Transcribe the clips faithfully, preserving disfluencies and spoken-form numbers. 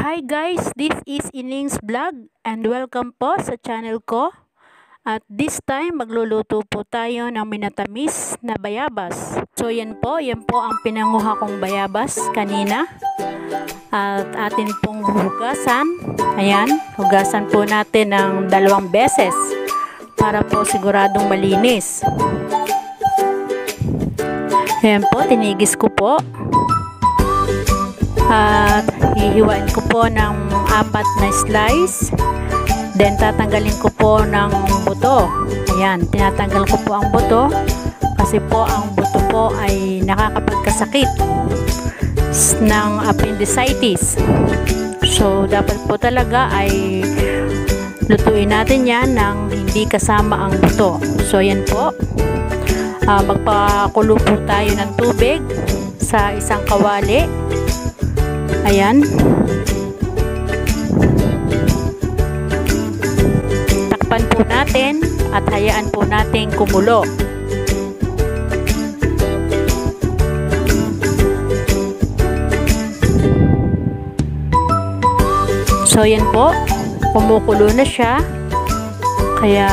Hi guys, this is Ining's Vlog and welcome po sa channel ko. At this time magluluto po tayo ng minatamis na bayabas. So yan po, yan po ang pinanguha kong bayabas kanina. At atin pong hugasan. Ayan, hugasan po natin ng dalawang beses para po siguradong malinis. Ayan po, tinigis ko po. At hihiwain ko po ng apat na slice. Then tatanggalin ko po ng buto. Ayan, tinatanggal ko po ang buto kasi po ang buto po ay nakakapagkasakit ng appendicitis. So dapat po talaga ay lutuin natin yan ng hindi kasama ang buto. So yan po, uh, magpakulo po tayo ng tubig sa isang kawali. Ayan. Takpan po natin at hayaan po natin kumulo. So yan po, kumukulo na siya. Kaya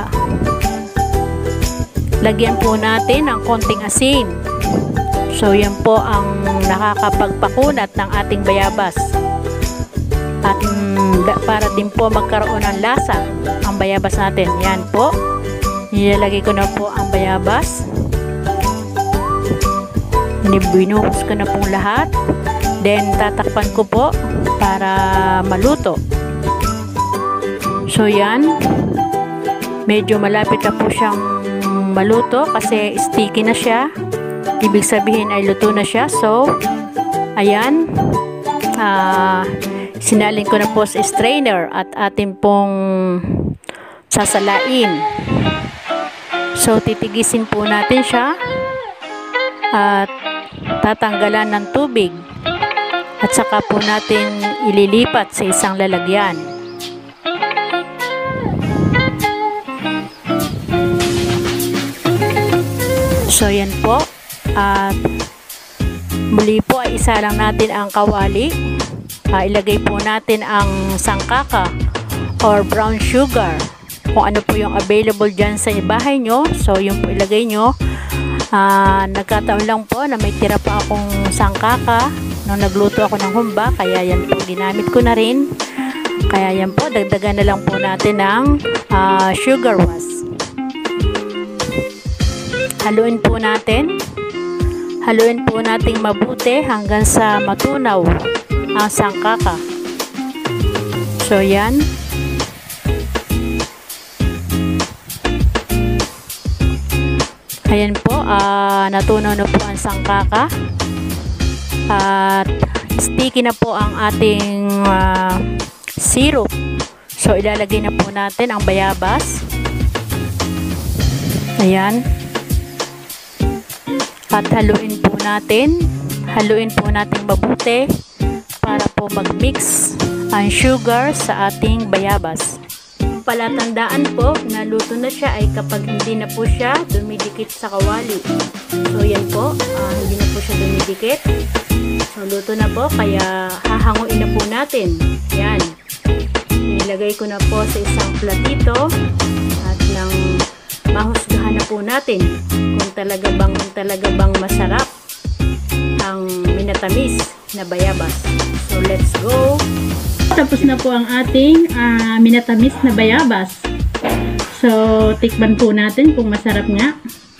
lagyan po natin ng konting asin. So yan po ang nakakapagpakunat ng ating bayabas. At mm, para din po magkaroon ng lasa ang bayabas natin. Yan po. Nilalagay ko na po ang bayabas. Binuhos ko na pong lahat. Then tatakpan ko po para maluto. So yan. Medyo malapit na po siyang maluto kasi sticky na siya. Ibig sabihin ay luto na siya. So, ayan. Uh, sinalin ko na po sa strainer at atin pong sasalain. So, titigisin po natin siya at tatanggalan ng tubig. At saka po natin ililipat sa isang lalagyan. So, yan po. At muli po ay isa lang natin ang kawali. Uh, ilagay po natin ang sangkaka or brown sugar. Kung ano po yung available dyan sa bahay nyo. So yung po ilagay nyo. Uh, nagkataon lang po na may tira pa akong sangkaka nung nagluto ako ng humba. Kaya yan po ginamit ko na rin. Kaya yan po, dagdagan na lang po natin ng uh, sugar wash. Haluin po natin. Haluin po nating mabuti hanggang sa matunaw ang sangkaka. So yan. Ayan po, uh, natunaw na po ang sangkaka. At sticky na po ang ating uh, syrup. So ilalagay na po natin ang bayabas. Ayan. At haluin po natin. Haluin po natin mabuti para po mag-mix ang sugar sa ating bayabas. Palatandaan po na luto na siya ay kapag hindi na po siya dumidikit sa kawali. So yan po, uh, hindi na po siya dumidikit. So luto na po, kaya hahanguin na po natin. Yan. Nilagay ko na po sa isang platito at nang mahusgahan na po natin kung talaga bang talaga bang masarap ang minatamis na bayabas. So let's go. Tapos na po ang ating uh, minatamis na bayabas. So tikman po natin kung masarap nga.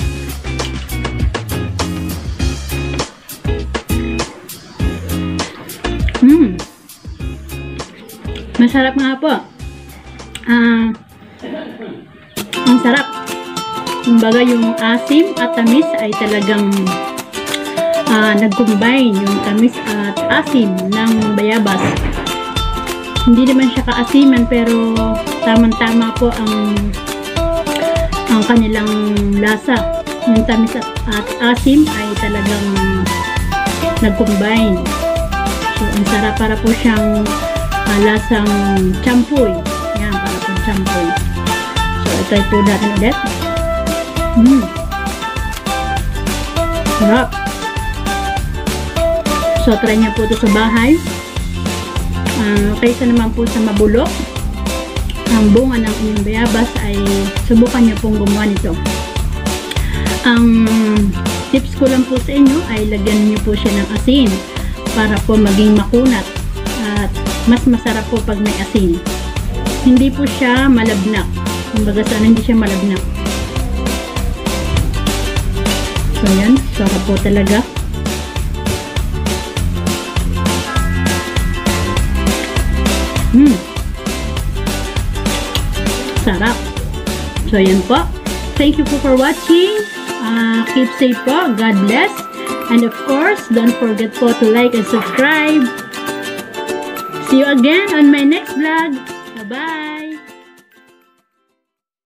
Hmm. Masarap nga po. Ah, uh, ang sarap. Kumbaga yung asim at tamis ay talagang uh, nag-combine yung tamis at asim ng bayabas. Hindi naman siya kaasiman pero tamang-tama po ang ang kanilang lasa. Yung tamis at, at asim ay talagang nag-combine. So ang sarap, para po siyang uh, lasang champoy. Yan, para po champoy. So ito po natin ulit. Hmm. Sarap. So try niya po ito sa bahay. Uh, kaysa naman po sa mabulok ang bunga ng inyong bayabas, ay subukan nyo pong gumawa nito. Ang tips ko lang po sa inyo ay lagyan nyo po siya ng asin para po maging makunat at mas masarap po pag may asin. Hindi po siya malabnak. Kumbaga sana hindi siya malabnak. So yan, sarap po talaga. Hmm. Sarap. So yan po. Thank you po for watching. Uh, keep safe po. God bless. And of course, don't forget po to like and subscribe. See you again on my next vlog. Bye-bye.